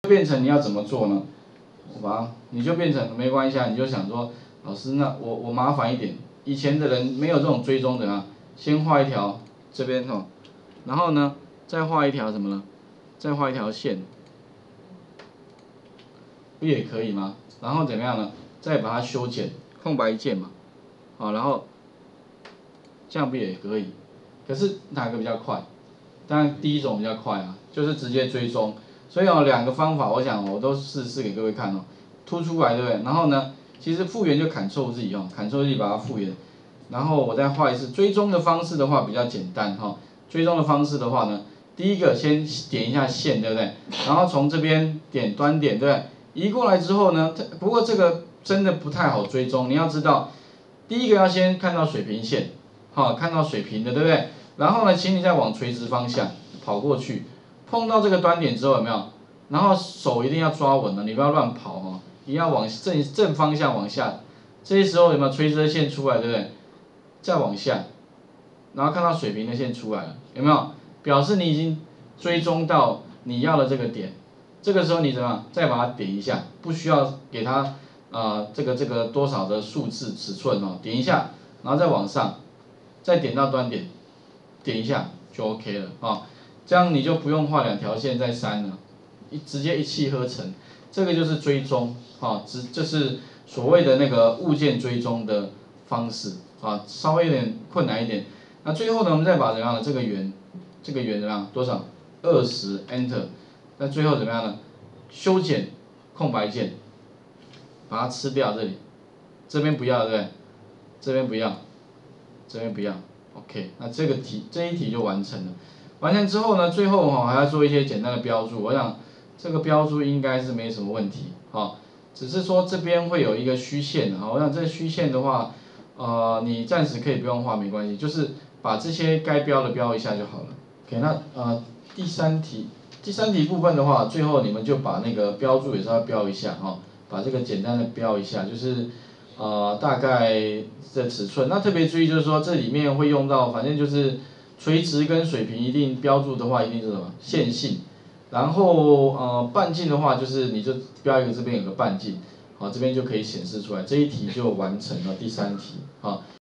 变成你要怎么做呢？你就变成没关系啊，你就想说，老师，那我麻烦一点，以前的人没有这种追踪的啊，先画一条这边哈，然后呢再画一条什么呢？再画一条线，不也可以吗？然后怎么样呢？再把它修剪，空白键嘛，然后这样不也可以？可是哪个比较快？当然第一种比较快啊，就是直接追踪。所以两个方法，我想我都试给各位看哦，凸出来对不对？然后呢，其实复原就Ctrl Z Ctrl Z 把它复原，然后我再画一次。追踪的方式的话比较简单追踪的方式的话呢，第一个先点一下线，对不对？然后从这边点端点，对不对？移过来之后呢，不过这个真的不太好追踪，你要知道，第一个要先看到水平线，看到水平的，对不对？然后呢，请你再往垂直方向跑过去，碰到这个端点之后有没有？然后手一定要抓稳了，你不要乱跑一定要往正方向往下。这些时候有没有垂直的线出来，对不对？再往下，然后看到水平的线出来了，有没有？表示你已经追踪到你要的这个点。这个时候你怎么样？再把它点一下，不需要给它这个多少的数字尺寸点一下，然后再往上，再点到端点，点一下就 OK 了这样你就不用画两条线再删了，直接一气呵成。这个就是追踪这是所谓的那个物件追踪的方式稍微有点困难一点。那最后呢，我们再把怎么样的这个圆怎么样多少20 Enter， 那最后怎么样呢？修剪空白键，把它吃掉这里，这边不要对不对？这边不要，这边不要 ，OK， 那这一题就完成了。完成之后呢，最后还要做一些简单的标注。我想这个标注应该是没什么问题只是说这边会有一个虚线我想这个虚线的话，你暂时可以不用画没关系，就是把这些该标的标一下就好了。OK， 那第三题部分的话，最后你们就把那个标注也是要标一下把这个简单的标一下，就是大概的尺寸。那特别注意就是说这里面会用到，反正就是垂直跟水平一定标注的话，一定是什么线性。然后半径的话，就是你就标一个这边有个半径，这边就可以显示出来。这一题就完成了第3题